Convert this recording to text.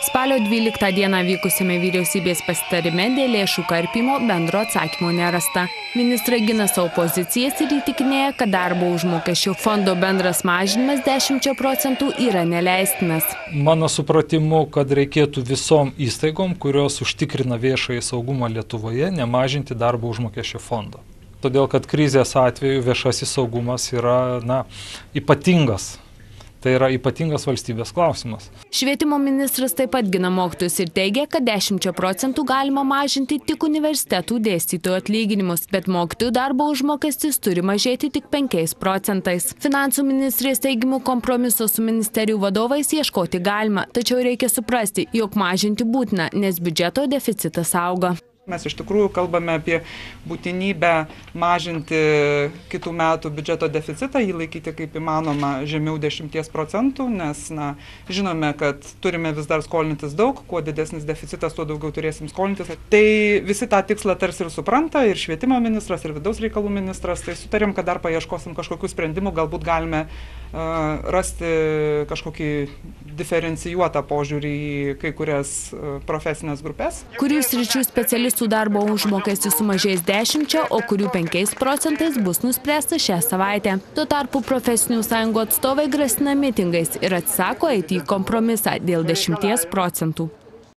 Spalio 12 dieną vykusiame vyriausybės pasitarime dėl lėšų karpimo bendro atsakymo nerasta. Ministrai gina savo pozicijas ir įtikinėja, kad darbo užmokesčio fondo bendras mažinimas 10% yra neleistinas. Mano supratimu, kad reikėtų visom įstaigom, kurios užtikrina viešąjį saugumą Lietuvoje, nemažinti darbo užmokesčio fondo. Todėl, kad krizės atveju viešasis saugumas yra ypatingas. Tai yra ypatingas valstybės klausimas. Švietimo ministras taip pat gina mokytojus ir teigia, kad 10% galima mažinti tik universitetų dėstytojų atlyginimus, bet mokytojų darbo užmokestis turi mažėti tik 5%. Finansų ministrės teigimu kompromiso su ministerijų vadovais ieškoti galima, tačiau reikia suprasti, jog mažinti būtina, nes biudžeto deficitas auga. Mes iš tikrųjų kalbame apie būtinybę mažinti kitų metų biudžeto deficitą, jį laikyti kaip įmanoma žemiau 10%, nes žinome, kad turime vis dar skolintis daug, kuo didesnis deficitas, tuo daugiau turėsim skolintis. Tai visi tą tikslą tarsi ir supranta, ir švietimo ministras, ir vidaus reikalų ministras, tai sutarėm, kad dar paieškosim kažkokių sprendimų, galbūt galime rasti kažkokį diferencijuotą požiūrį į kai kurias profesinės grupės. Kurių sričių specialistų darbo užmokestis sumažės 10%, o kurių 5% bus nuspręsta šią savaitę. Tuo tarpu profesinių sąjungų atstovai grasina mitingais ir atsisako eiti į kompromisą dėl 10%.